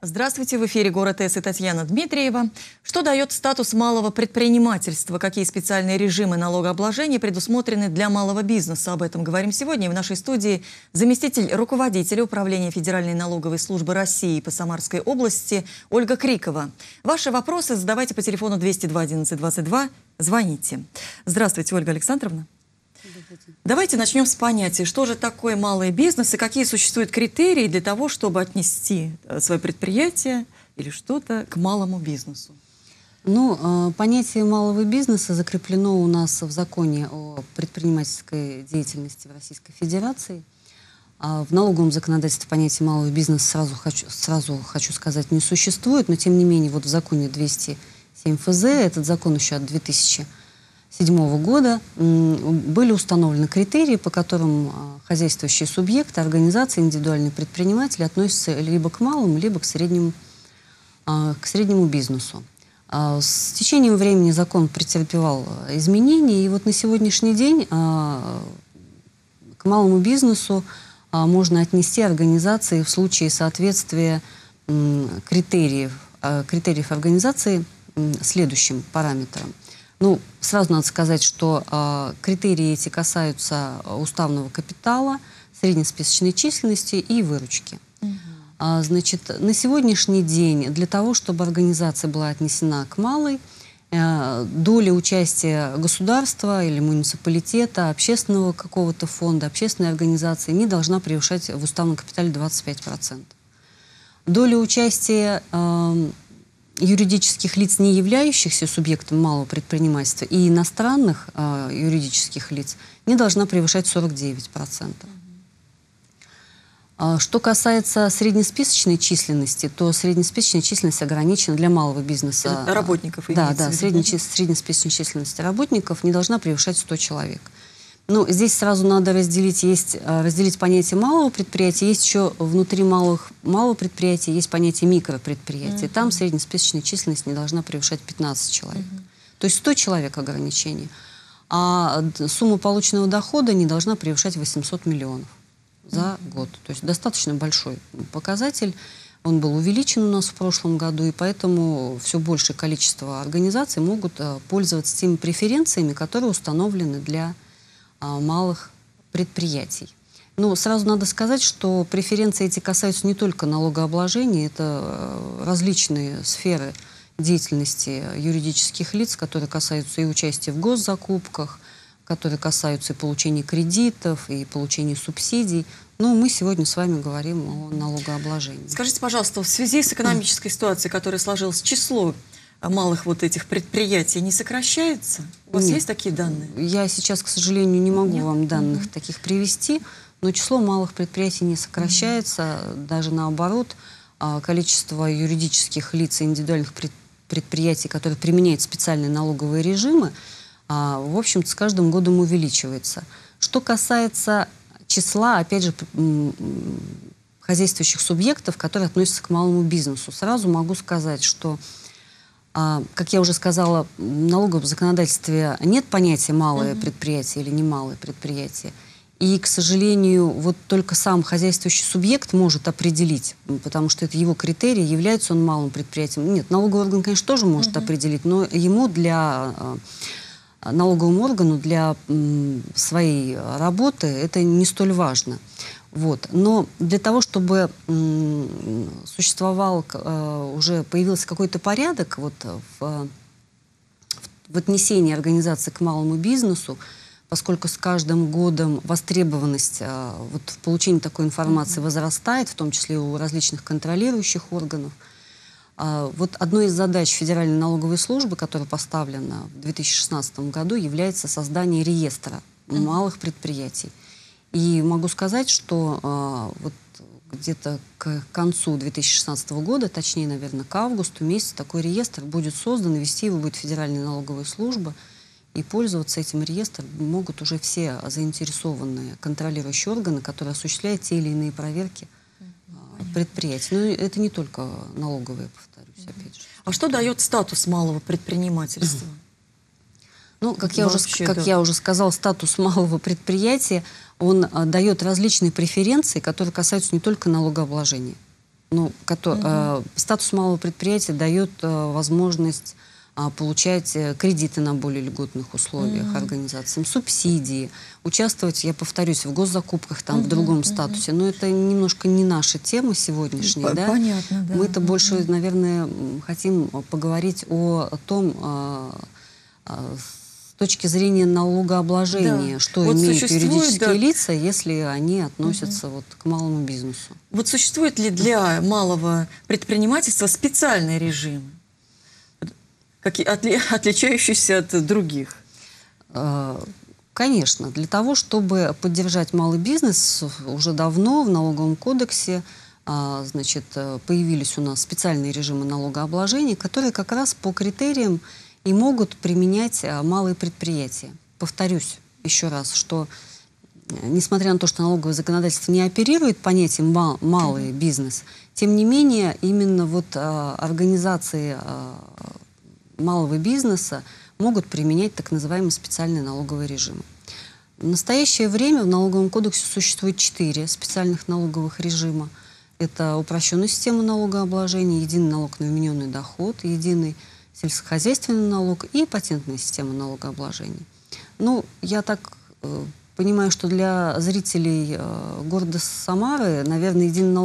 Здравствуйте, в эфире «Город С» и Татьяна Дмитриева. Что дает статус малого предпринимательства? Какие специальные режимы налогообложения предусмотрены для малого бизнеса? Об этом говорим сегодня. И в нашей студии заместитель руководителя Управления Федеральной налоговой службы России по Самарской области Ольга Крикова. Ваши вопросы задавайте по телефону 202 11 22. Звоните. Здравствуйте, Ольга Александровна. Давайте начнем с понятия, что же такое малый бизнес и какие существуют критерии для того, чтобы отнести свое предприятие или что-то к малому бизнесу. Понятие малого бизнеса закреплено у нас в законе о предпринимательской деятельности в Российской Федерации. В налоговом законодательстве понятие малого бизнеса, сразу хочу сказать, не существует, но тем не менее вот в законе 207 ФЗ, этот закон еще от 2007 года, были установлены критерии, по которым хозяйствующие субъекты, организации, индивидуальные предприниматели относятся либо к малому, либо к среднему бизнесу. С течением времени закон претерпевал изменения, и вот на сегодняшний день к малому бизнесу можно отнести организации в случае соответствия критериев организации следующим параметрам. Сразу надо сказать, что критерии эти касаются уставного капитала, среднесписочной численности и выручки. Значит, на сегодняшний день для того, чтобы организация была отнесена к малой, доля участия государства или муниципалитета, общественного какого-то фонда, общественной организации не должна превышать в уставном капитале 25%. Доля участия юридических лиц, не являющихся субъектом малого предпринимательства, и иностранных юридических лиц не должна превышать 49%. Что касается среднесписочной численности, то среднесписочная численность ограничена для малого бизнеса. Работников. Да, среднесписочная численность работников не должна превышать 100 человек. Здесь сразу надо разделить понятие малого предприятия. Есть еще внутри малого предприятия есть понятие микропредприятия. Там среднесписочная численность не должна превышать 15 человек. То есть 100 человек ограничение. А сумма полученного дохода не должна превышать 800 миллионов за год. То есть достаточно большой показатель. Он был увеличен у нас в прошлом году, и поэтому все большее количество организаций могут пользоваться теми преференциями, которые установлены для малых предприятий. Сразу надо сказать, что преференции эти касаются не только налогообложения, это различные сферы деятельности юридических лиц, которые касаются и участия в госзакупках, которые касаются и получения кредитов, и получения субсидий. Но мы сегодня с вами говорим о налогообложении. Скажите, пожалуйста, в связи с экономической ситуацией, которая сложилась, число малых вот этих предприятий не сокращается? У вас есть такие данные? Я сейчас, к сожалению, не могу вам данных таких привести, но число малых предприятий не сокращается, даже наоборот, количество юридических лиц и индивидуальных предприятий, которые применяют специальные налоговые режимы, в общем-то, с каждым годом увеличивается. Что касается числа, опять же, хозяйствующих субъектов, которые относятся к малому бизнесу, сразу могу сказать, что как я уже сказала, в налоговом законодательстве нет понятия «малое предприятие» или «немалое предприятие». И, к сожалению, вот только сам хозяйствующий субъект может определить, потому что это его критерий, является он малым предприятием. Нет, налоговый орган, конечно, тоже может определить, но ему налоговому органу для своей работы это не столь важно. Но для того, чтобы существовал, уже появился какой-то порядок в отнесении организации к малому бизнесу, поскольку с каждым годом востребованность в получении такой информации возрастает, в том числе у различных контролирующих органов, одной из задач Федеральной налоговой службы, которая поставлена в 2016 году, является создание реестра малых предприятий. И могу сказать, что где-то к концу 2016 года, точнее, наверное, к августу месяцу, такой реестр будет создан, и вести его будет Федеральная налоговая служба, и пользоваться этим реестром могут уже все заинтересованные контролирующие органы, которые осуществляют те или иные проверки предприятий. Но это не только налоговые, повторюсь, опять же. А что дает статус малого предпринимательства? Как я уже сказала, статус малого предприятия, он дает различные преференции, которые касаются не только налогообложения. Ну, статус малого предприятия дает возможность получать кредиты на более льготных условиях организациям, субсидии, участвовать, я повторюсь, в госзакупках там в другом статусе. Но это немножко не наша тема сегодняшняя, да? Понятно, да. Мы-то больше, наверное, хотим поговорить о том, с точки зрения налогообложения, что Вот имеют юридические да, лица, если они относятся вот к малому бизнесу. Вот существует ли для малого предпринимательства специальный режим, отличающийся от других? Конечно. Для того, чтобы поддержать малый бизнес, уже давно в налоговом кодексе значит, появились у нас специальные режимы налогообложения, которые как раз по критериям и могут применять малые предприятия. Повторюсь еще раз, что несмотря на то, что налоговое законодательство не оперирует понятием «малый бизнес», тем не менее именно вот организации малого бизнеса могут применять так называемые специальные налоговые режимы. В настоящее время в налоговом кодексе существует 4 специальных налоговых режима. Это упрощенная система налогообложения, единый налог на вмененный доход, единый сельскохозяйственный налог и патентная система налогообложения. Ну, я так понимаю, что для зрителей города Самары, наверное,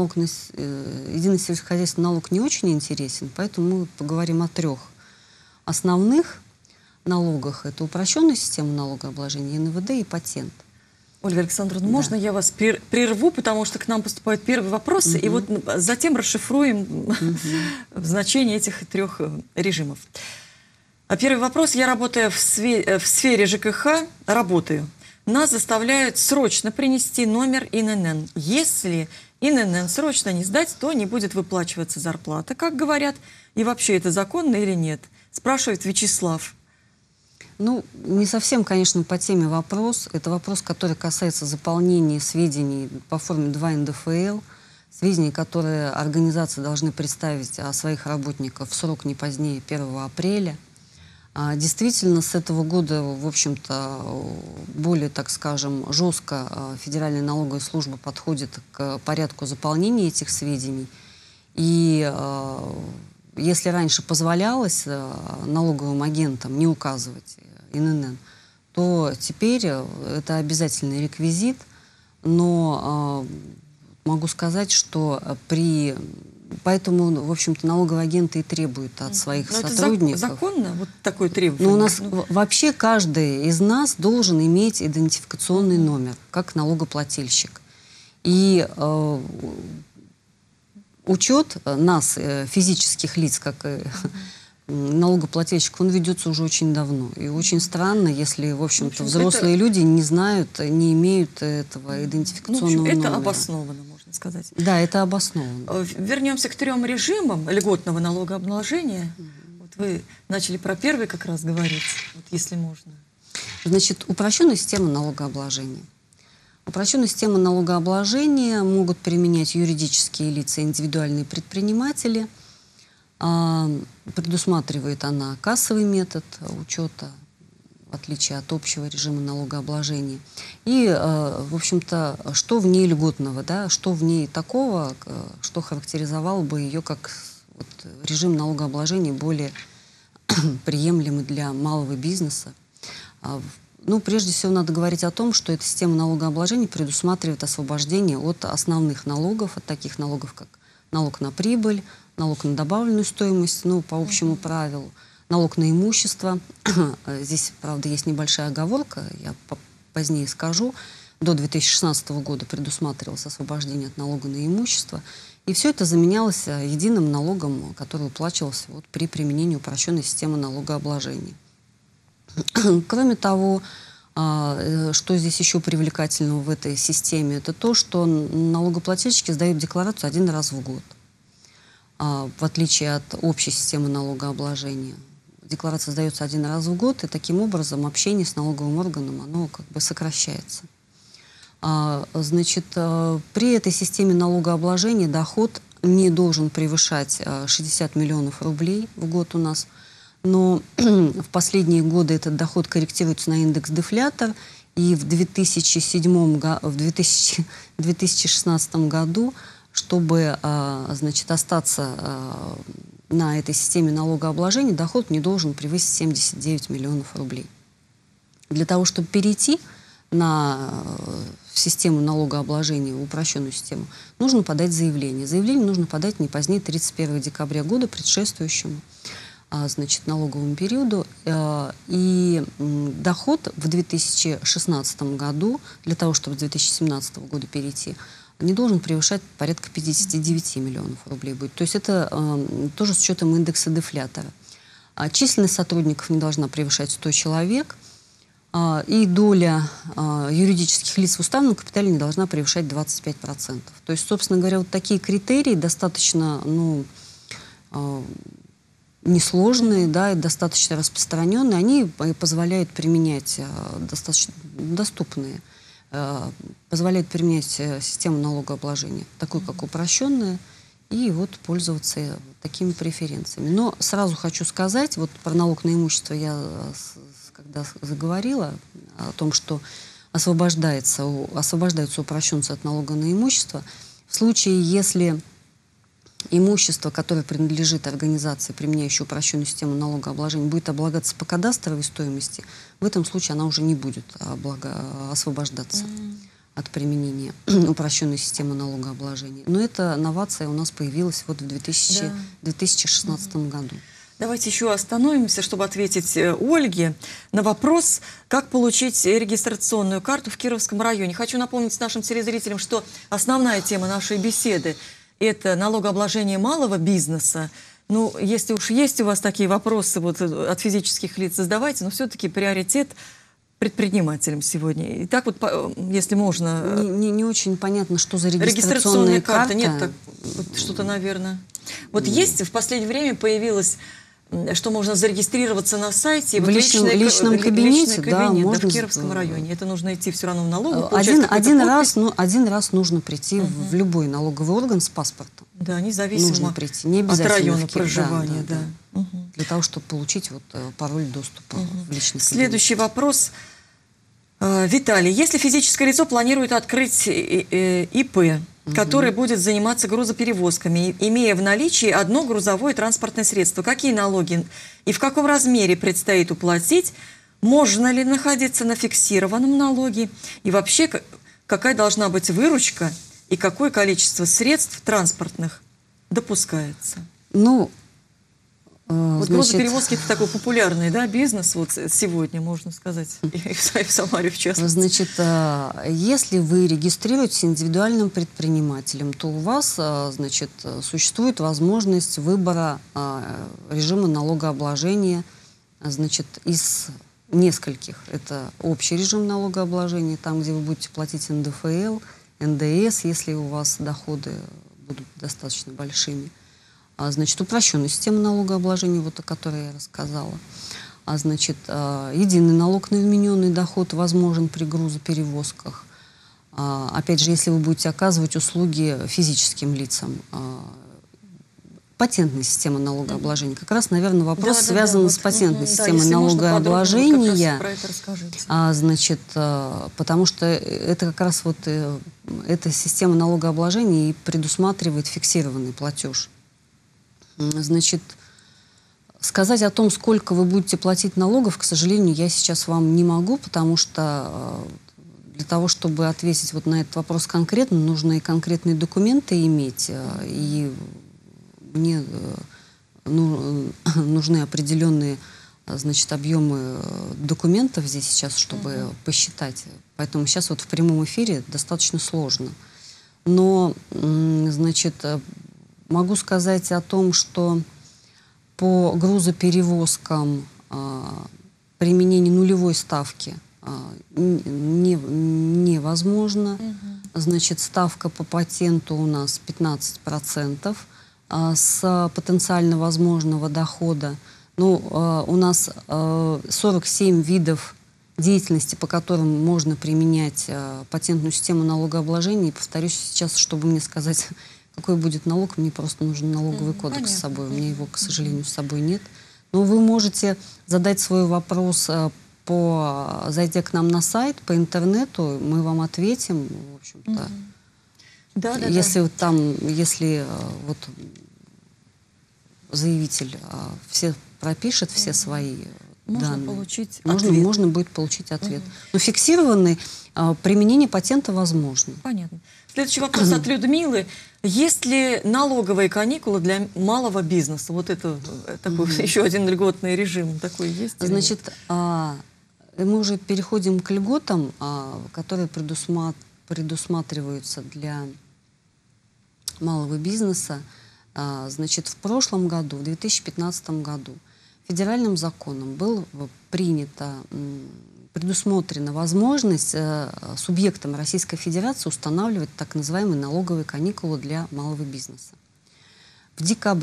единый сельскохозяйственный налог не очень интересен, поэтому мы поговорим о 3 основных налогах. Это упрощенная система налогообложения, НВД и патент. Ольга Александровна, можно я вас прерву, потому что к нам поступают первые вопросы, и вот затем расшифруем значение этих 3 режимов. Первый вопрос. Я работаю в сфере ЖКХ, Нас заставляют срочно принести номер ИНН. Если ИНН срочно не сдать, то не будет выплачиваться зарплата, как говорят. И вообще это законно или нет? Спрашивает Вячеслав. Ну, не совсем, конечно, по теме вопрос. Это вопрос, который касается заполнения сведений по форме 2 НДФЛ, сведений, которые организации должны представить о своих работниках в срок не позднее 1 апреля. Действительно, с этого года, в общем-то, более, так скажем, жестко Федеральная налоговая служба подходит к порядку заполнения этих сведений. И если раньше позволялось налоговым агентам не указывать ИНН, то теперь это обязательный реквизит. Но могу сказать, что поэтому, в общем-то, налоговые агенты и требуют от своих сотрудников. Это законно, вот такое требование? Но у нас вообще каждый из нас должен иметь идентификационный номер, как налогоплательщик. И учет нас, физических лиц, как налогоплательщик, он ведется уже очень давно. И очень странно, если, в общем-то, взрослые люди не знают, не имеют этого идентификационного номера. Это обосновано, можно сказать. Да, это обосновано. Вернемся к 3 режимам льготного налогообложения. Вот вы начали про первый как раз говорить, вот если можно. Значит, упрощенная система налогообложения. Упрощенную систему налогообложения могут применять юридические лица, индивидуальные предприниматели. Предусматривает она кассовый метод учета, в отличие от общего режима налогообложения. И, в общем-то, что в ней льготного, да, что в ней такого, что характеризовало бы ее как вот, режим налогообложения более приемлемый для малого бизнеса. Ну, прежде всего, надо говорить о том, что эта система налогообложения предусматривает освобождение от основных налогов, от таких налогов, как налог на прибыль, налог на добавленную стоимость, ну, по общему правилу, налог на имущество. Здесь, правда, есть небольшая оговорка, я позднее скажу. До 2016 года предусматривалось освобождение от налога на имущество. И все это заменялось единым налогом, который уплачивался вот при применении упрощенной системы налогообложения. Кроме того, что здесь еще привлекательного в этой системе, это то, что налогоплательщики сдают декларацию 1 раз в год, в отличие от общей системы налогообложения. Декларация сдается 1 раз в год, и таким образом общение с налоговым органом, оно как бы сокращается. Значит, при этой системе налогообложения доход не должен превышать 60 миллионов рублей в год у нас. Но в последние годы этот доход корректируется на индекс дефлятор, и в 2016 году чтобы, значит, остаться на этой системе налогообложения, доход не должен превысить 79 миллионов рублей. Для того, чтобы перейти на систему налогообложения, упрощенную систему, нужно подать заявление. Заявление нужно подать не позднее 31 декабря года, предшествующему, значит, налоговому периоду. И доход в 2016 году, для того, чтобы с 2017 года перейти, не должен превышать порядка 59 миллионов рублей будет. То есть это тоже с учетом индекса дефлятора. Численность сотрудников не должна превышать 100 человек. И доля юридических лиц в уставном капитале не должна превышать 25%. То есть, собственно говоря, вот такие критерии достаточно несложные, да, и достаточно распространенные, они позволяют применять достаточно доступные, позволяют применять систему налогообложения, такую как упрощенная, и вот пользоваться такими преференциями. Но сразу хочу сказать, вот про налог на имущество я когда заговорила о том, что освобождаются упрощенцы от налога на имущество, в случае, если имущество, которое принадлежит организации, применяющей упрощенную систему налогообложения, будет облагаться по кадастровой стоимости, в этом случае она уже не будет освобождаться от применения упрощенной системы налогообложения. Но эта новация у нас появилась вот в 2016 году. Давайте еще остановимся, чтобы ответить Ольге на вопрос, как получить регистрационную карту в Кировском районе. Хочу напомнить нашим телезрителям, что основная тема нашей беседы – это налогообложение малого бизнеса. Ну, если уж есть у вас такие вопросы вот, от физических лиц, задавайте, но все-таки приоритет предпринимателям сегодня. И так вот, если можно… Не очень понятно, что за регистрационная карта. Нет, вот что-то, наверное… Вот есть, в последнее время появилось… что можно зарегистрироваться на сайте. В личном кабинете, да, можно, в Кировском районе. Это нужно идти все равно в налоговую. Один раз нужно прийти в любой налоговый орган с паспортом. Да, независимо нужно прийти, не обязательно от района проживания. Да. Для того, чтобы получить вот пароль доступа в личный кабинет. Следующий вопрос. Виталий, если физическое лицо планирует открыть ИП, который будет заниматься грузоперевозками, имея в наличии одно грузовое транспортное средство, какие налоги и в каком размере предстоит уплатить? Можно ли находиться на фиксированном налоге? И вообще, какая должна быть выручка и какое количество средств транспортных допускается? Ну, вот грузоперевозки – это такой популярный, да, бизнес вот сегодня, можно сказать, и в Самаре в частности. Значит, если вы регистрируетесь индивидуальным предпринимателем, то у вас, значит, существует возможность выбора режима налогообложения, значит, из нескольких. Это общий режим налогообложения, там, где вы будете платить НДФЛ, НДС, если у вас доходы будут достаточно большими. Значит, упрощенная система налогообложения, вот о которой я рассказала. Значит, единый налог на вмененный доход возможен при грузоперевозках. Опять же, если вы будете оказывать услуги физическим лицам. Патентная система налогообложения. Как раз, наверное, вопрос связан с патентной системой налогообложения. Значит, потому что это как раз вот эта система налогообложения и предусматривает фиксированный платеж. Значит, сказать о том, сколько вы будете платить налогов, к сожалению, я сейчас вам не могу, потому что для того, чтобы ответить вот на этот вопрос конкретно, нужно и конкретные документы иметь, и мне нужны определенные, значит, объемы документов здесь сейчас, чтобы посчитать. Поэтому сейчас вот в прямом эфире достаточно сложно. Но, значит, могу сказать о том, что по грузоперевозкам применение нулевой ставки невозможно. Значит, ставка по патенту у нас 15% с потенциально возможного дохода. Ну, у нас 47 видов деятельности, по которым можно применять патентную систему налогообложения. И повторюсь сейчас, чтобы мне сказать, какой будет налог, мне просто нужен налоговый кодекс с собой. У меня его, к сожалению, с собой нет. Но вы можете задать свой вопрос, зайдя к нам на сайт, по интернету, мы вам ответим, в общем-то. Да, да, Если да. вот там, если вот заявитель все пропишет, все свои Можно данные, получить можно, ответ. можно будет получить ответ. Но фиксированный применение патента возможно. Понятно. Следующий вопрос от Людмилы. Есть ли налоговые каникулы для малого бизнеса? Вот это такой еще один льготный режим. Такой есть? или нет? Значит, мы уже переходим к льготам, которые предусматриваются для малого бизнеса. Значит, в прошлом году, в 2015 году, федеральным законом была предусмотрена возможность субъектам Российской Федерации устанавливать так называемые налоговые каникулы для малого бизнеса. В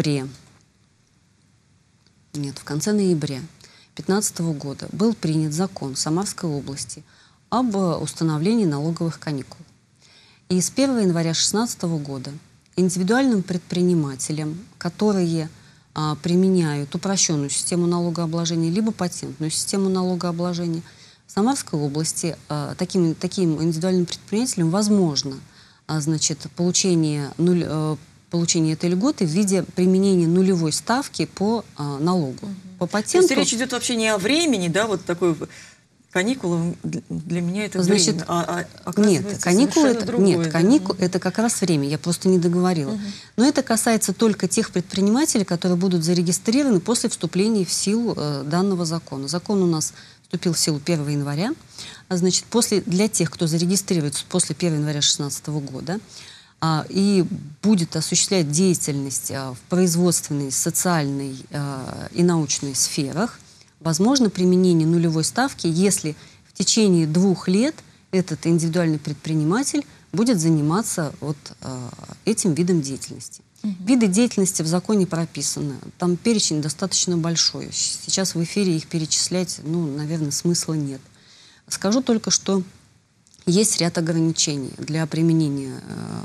конце ноября 2015 года был принят закон Самарской области об установлении налоговых каникул. И с 1 января 2016 года индивидуальным предпринимателям, которые применяют упрощенную систему налогообложения либо патентную систему налогообложения, в Самарской области таким индивидуальным предпринимателям возможно получение этой льготы в виде применения нулевой ставки по налогу. По патенту. То есть речь идет вообще не о времени, да, вот такой каникулы для меня это время, нет, каникулы это как раз время, я просто не договорила. Но это касается только тех предпринимателей, которые будут зарегистрированы после вступления в силу данного закона. Закон у нас вступил в силу 1 января. Значит, для тех, кто зарегистрируется после 1 января 2016 года, и будет осуществлять деятельность в производственной, социальной и научной сферах, возможно применение нулевой ставки, если в течение 2 лет этот индивидуальный предприниматель будет заниматься этим видом деятельности. Виды деятельности в законе прописаны. Там перечень достаточно большой. Сейчас в эфире их перечислять, наверное, смысла нет. Скажу только, что есть ряд ограничений для применения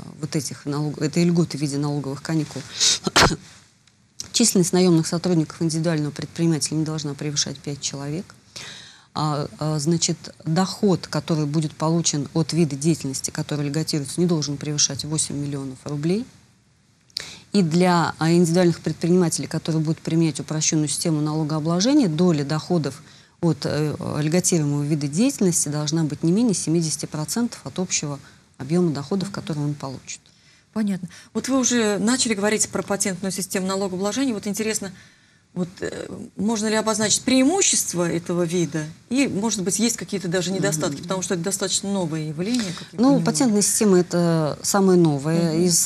этой льготы в виде налоговых каникул. Численность наемных сотрудников индивидуального предпринимателя не должна превышать 5 человек. Значит, доход, который будет получен от вида деятельности, который льготируется, не должен превышать 8 миллионов рублей. И для индивидуальных предпринимателей, которые будут применять упрощенную систему налогообложения, доля доходов от льготируемого вида деятельности должна быть не менее 70% от общего объема доходов, который он получит. Понятно. Вот вы уже начали говорить про патентную систему налогообложения. Вот интересно, можно ли обозначить преимущества этого вида? И, может быть, есть какие-то даже недостатки, потому что это достаточно новое явление. Патентная система – это самое новое из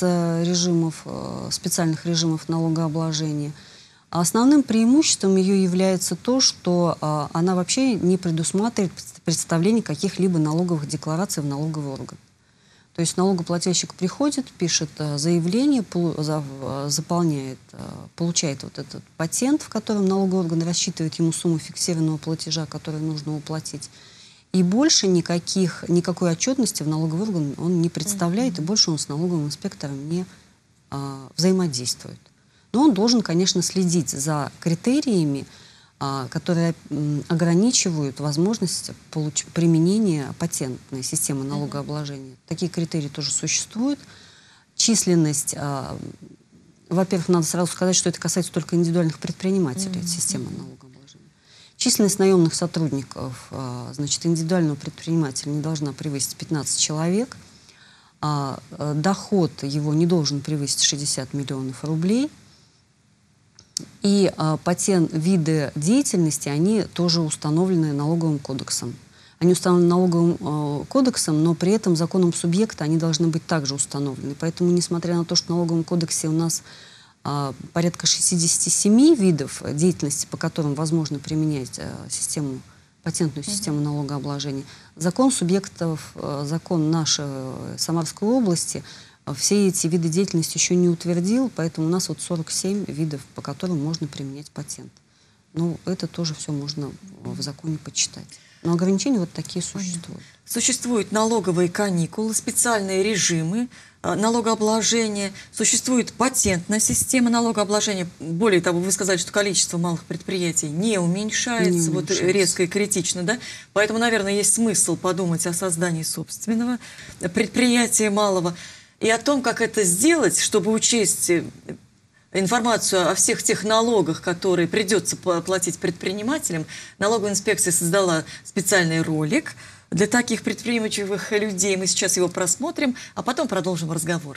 специальных режимов налогообложения. А основным преимуществом ее является то, что она вообще не предусматривает представление каких-либо налоговых деклараций в налоговый орган. То есть налогоплательщик приходит, пишет заявление, заполняет, получает этот патент, в котором налоговый орган рассчитывает ему сумму фиксированного платежа, который нужно уплатить. И больше никакой отчетности в налоговый орган он не представляет, и больше он с налоговым инспектором не взаимодействует. Но он должен, конечно, следить за критериями, которые ограничивают возможность применения патентной системы налогообложения. Такие критерии тоже существуют. Численность, во-первых, надо сразу сказать, что это касается только индивидуальных предпринимателей, системы налогообложения. Численность наемных сотрудников, значит, индивидуального предпринимателя не должна превысить 15 человек, доход его не должен превысить 60 миллионов рублей. И виды деятельности, они тоже установлены налоговым кодексом. Они установлены налоговым кодексом, но при этом законом субъекта они должны быть также установлены. Поэтому, несмотря на то, что в налоговом кодексе у нас порядка 67 видов деятельности, по которым возможно применять патентную систему налогообложения, закон нашей Самарской области все эти виды деятельности еще не утвердил, поэтому у нас 47 видов, по которым можно применять патент. Это тоже все можно в законе почитать. Но ограничения такие существуют. Существуют налоговые каникулы, специальные режимы налогообложения, существует патентная система налогообложения. Более того, вы сказали, что количество малых предприятий не уменьшается, резко и критично, да? Поэтому, наверное, есть смысл подумать о создании собственного предприятия малого. и о том, как это сделать, чтобы учесть информацию о всех тех налогах, которые придется платить предпринимателям, налоговая инспекция создала специальный ролик для таких предприимчивых людей. Мы сейчас его просмотрим, а потом продолжим разговор.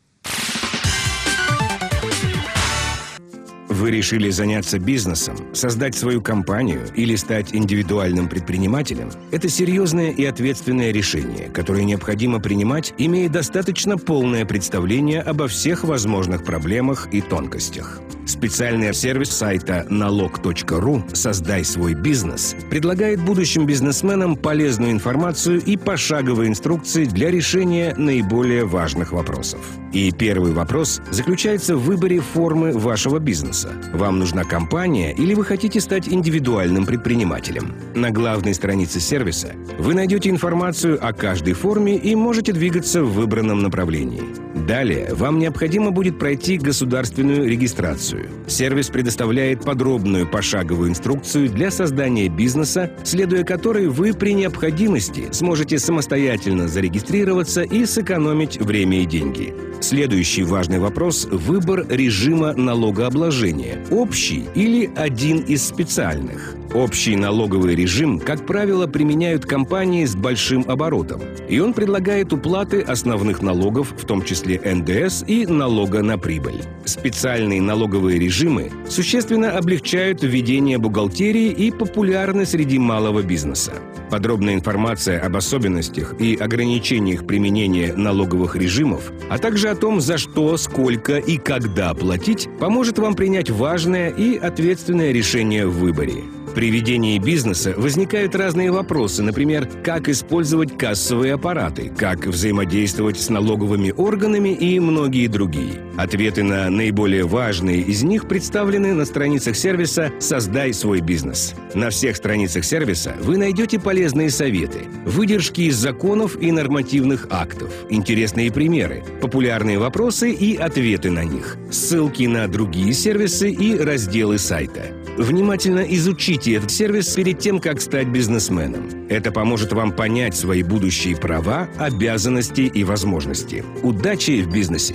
Вы решили заняться бизнесом, создать свою компанию или стать индивидуальным предпринимателем? Это серьезное и ответственное решение, которое необходимо принимать, имея достаточно полное представление обо всех возможных проблемах и тонкостях. Специальный сервис сайта налог.ру «Создай свой бизнес» предлагает будущим бизнесменам полезную информацию и пошаговые инструкции для решения наиболее важных вопросов. И первый вопрос заключается в выборе формы вашего бизнеса. Вам нужна компания или вы хотите стать индивидуальным предпринимателем? На главной странице сервиса вы найдете информацию о каждой форме и можете двигаться в выбранном направлении. Далее вам необходимо будет пройти государственную регистрацию. Сервис предоставляет подробную пошаговую инструкцию для создания бизнеса, следуя которой вы при необходимости сможете самостоятельно зарегистрироваться и сэкономить время и деньги. Следующий важный вопрос – выбор режима налогообложения – общий или один из специальных. Общий налоговый режим, как правило, применяют компании с большим оборотом, и он предлагает уплаты основных налогов, в том числе НДС и налога на прибыль. Специальные налоговые режимы существенно облегчают ведение бухгалтерии и популярны среди малого бизнеса. Подробная информация об особенностях и ограничениях применения налоговых режимов, а также о том, за что, сколько и когда платить, поможет вам принять важное и ответственное решение в выборе. При ведении бизнеса возникают разные вопросы, например, как использовать кассовые аппараты, как взаимодействовать с налоговыми органами и многие другие. Ответы на наиболее важные из них представлены на страницах сервиса «Создай свой бизнес». На всех страницах сервиса вы найдете полезные советы, выдержки из законов и нормативных актов, интересные примеры, популярные вопросы и ответы на них, ссылки на другие сервисы и разделы сайта. Внимательно изучите этот сервис перед тем, как стать бизнесменом. Это поможет вам понять свои будущие права, обязанности и возможности. Удачи в бизнесе!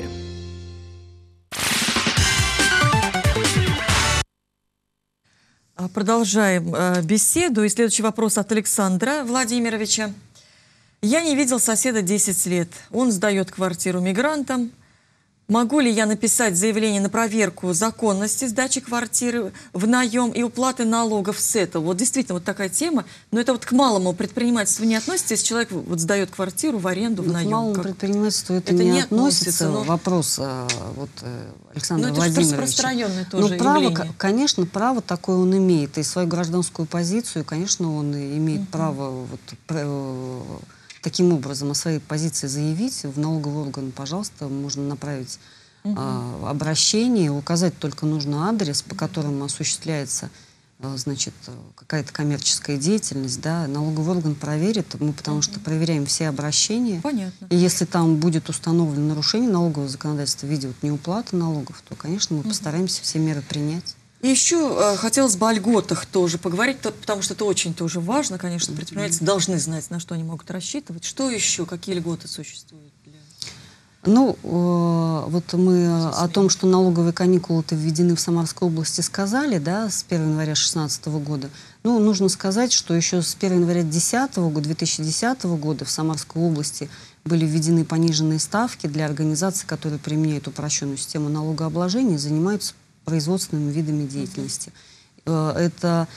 Продолжаем беседу. И следующий вопрос от Александра Владимировича. Я не видел соседа 10 лет. Он сдает квартиру мигрантам. Могу ли я написать заявление на проверку законности сдачи квартиры в наем и уплаты налогов с этого? Вот действительно вот такая тема, но это вот к малому предпринимательству не относится, если человек вот сдает квартиру в аренду, в наем. К малому предпринимательству это не относится. Но... Вопрос Александра Владимировича. Но это же распространенное тоже явление. Конечно, право такое он имеет. И свою гражданскую позицию, конечно, он имеет право таким образом о своей позиции заявить в налоговый орган, пожалуйста, можно направить обращение, указать только нужный адрес, по которому осуществляется, значит, какая-то коммерческая деятельность, да, налоговый орган проверит, мы потому что проверяем все обращения. Понятно. И если там будет установлено нарушение налогового законодательства в виде неуплаты налогов, то, конечно, мы постараемся все меры принять. И еще хотелось бы о льготах тоже поговорить, потому что это очень тоже важно, конечно, предприниматели должны знать, на что они могут рассчитывать. Что еще, какие льготы существуют? Ну, вот мы о том, что налоговые каникулы-то введены в Самарской области, сказали, да, с 1 января 2016 года. Ну, нужно сказать, что еще с 1 января 2010 года в Самарской области были введены пониженные ставки для организаций, которые применяют упрощенную систему налогообложения и занимаются производственными видами деятельности. Это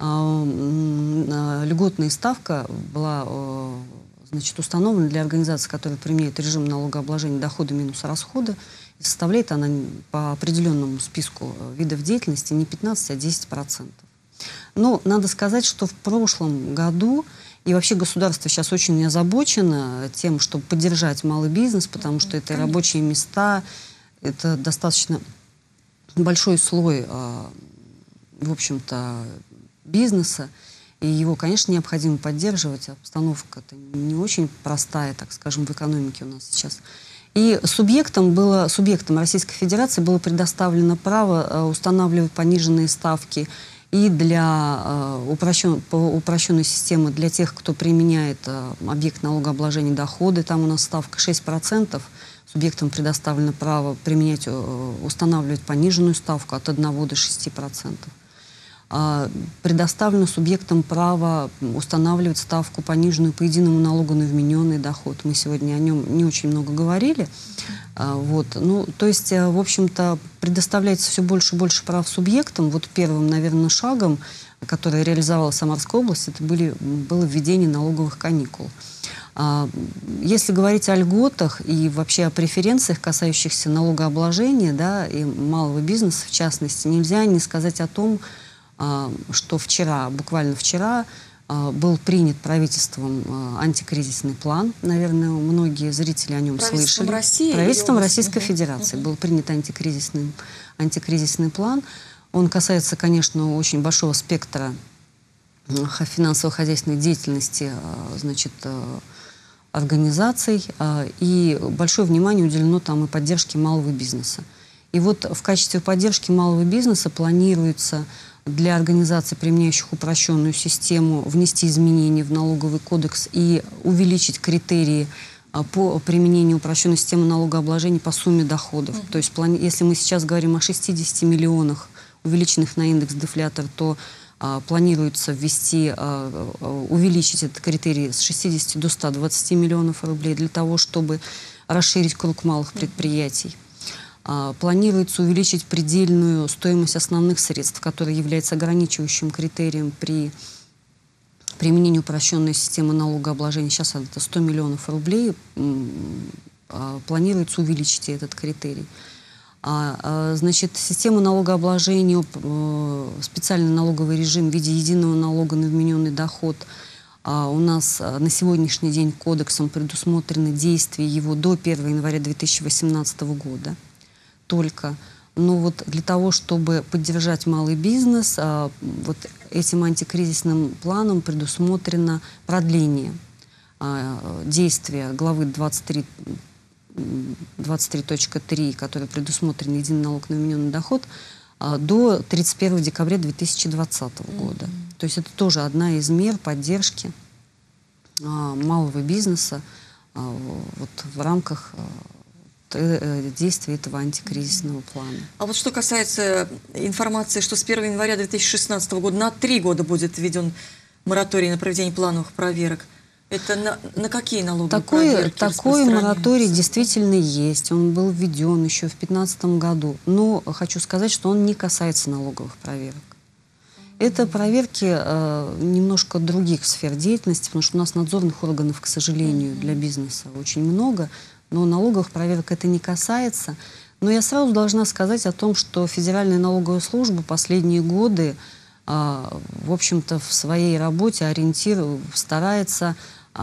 льготная ставка была значит, установлена для организаций, которые применяют режим налогообложения дохода минус расхода. И составляет она по определенному списку видов деятельности не 15, а 10%. Но надо сказать, что в прошлом году и вообще государство сейчас очень озабочено тем, чтобы поддержать малый бизнес, потому что это рабочие места, это достаточно большой слой, в общем-то, бизнеса, и его, конечно, необходимо поддерживать. Обстановка-то не очень простая, так скажем, в экономике у нас сейчас. И субъектам Российской Федерации было предоставлено право устанавливать пониженные ставки и для упрощенной системы для тех, кто применяет объект налогообложения доходы. Там у нас ставка 6%. С субъектам предоставлено право применять, устанавливать пониженную ставку от 1 до 6%. Предоставлено субъектам право устанавливать ставку пониженную по единому налогу на вмененный доход. Мы сегодня о нем не очень много говорили. Вот. Ну, то есть, в общем-то, предоставляется все больше и больше прав субъектам. Вот первым, наверное, шагом, который реализовала Самарская область, это было введение налоговых каникул. Если говорить о льготах и вообще о преференциях, касающихся налогообложения, да, и малого бизнеса, в частности, нельзя не сказать о том, что вчера, буквально вчера, был принят правительством антикризисный план. Наверное, многие зрители о нем слышали. Правительством Российской Федерации был принят антикризисный план. Он касается, конечно, очень большого спектра финансово-хозяйственной деятельности, значит, организаций, и большое внимание уделено там и поддержке малого бизнеса. И вот в качестве поддержки малого бизнеса планируется для организаций, применяющих упрощенную систему, внести изменения в налоговый кодекс и увеличить критерии по применению упрощенной системы налогообложения по сумме доходов. То есть, если мы сейчас говорим о 60 миллионах, увеличенных на индекс дефлятор, то планируется увеличить этот критерий с 60 до 120 миллионов рублей для того, чтобы расширить круг малых предприятий. Планируется увеличить предельную стоимость основных средств, которая является ограничивающим критерием при применении упрощенной системы налогообложения. Сейчас это 100 миллионов рублей. Планируется увеличить этот критерий. Значит, система налогообложения, специальный налоговый режим в виде единого налога на вмененный доход. У нас на сегодняшний день кодексом предусмотрены действия его до 1 января 2018 года. Только. Но вот для того, чтобы поддержать малый бизнес, вот этим антикризисным планом предусмотрено продление действия главы 23.3, который предусмотрен единый налог на вмененный доход, до 31 декабря 2020 года. То есть это тоже одна из мер поддержки малого бизнеса вот в рамках действия этого антикризисного плана. А вот что касается информации, что с 1 января 2016 года на 3 года будет введен мораторий на проведение плановых проверок, это на какие налоговые проверки? Такой мораторий действительно есть. Он был введен еще в 2015 году. Но хочу сказать, что он не касается налоговых проверок. Это проверки немножко других сфер деятельности, потому что у нас надзорных органов, к сожалению, для бизнеса очень много. Но налоговых проверок это не касается. Но я сразу должна сказать о том, что Федеральная налоговая служба последние годы, в общем-то, в своей работе старается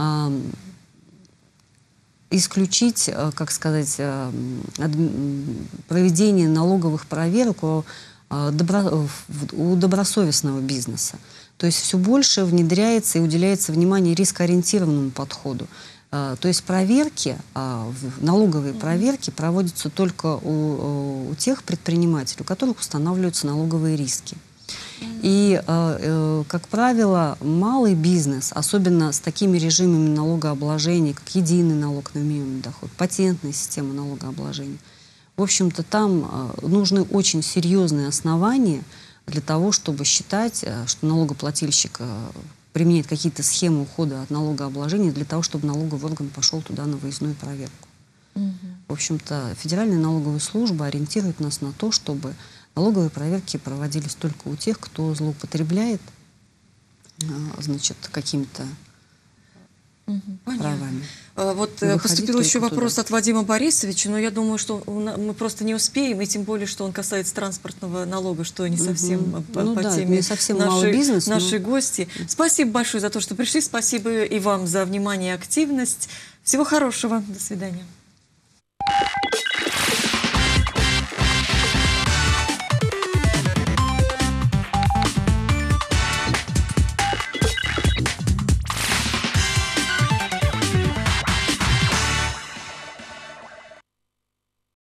исключить, как сказать, проведение налоговых проверок у добросовестного бизнеса. То есть все больше внедряется и уделяется внимание рискоориентированному подходу. То есть проверки, налоговые проверки проводятся только у тех предпринимателей, у которых устанавливаются налоговые риски. И, как правило, малый бизнес, особенно с такими режимами налогообложения, как единый налог на вмененный доход, патентная система налогообложения, в общем-то, там нужны очень серьезные основания для того, чтобы считать, что налогоплательщик применяет какие-то схемы ухода от налогообложения для того, чтобы налоговый орган пошел туда на выездную проверку. В общем-то, Федеральная налоговая служба ориентирует нас на то, чтобы налоговые проверки проводились только у тех, кто злоупотребляет, значит, какими-то правами. Вот поступил еще вопрос от Вадима Борисовича, но я думаю, что мы просто не успеем, и тем более, что он касается транспортного налога, что не совсем по теме нашей гости. Спасибо большое за то, что пришли, спасибо и вам за внимание и активность. Всего хорошего, до свидания.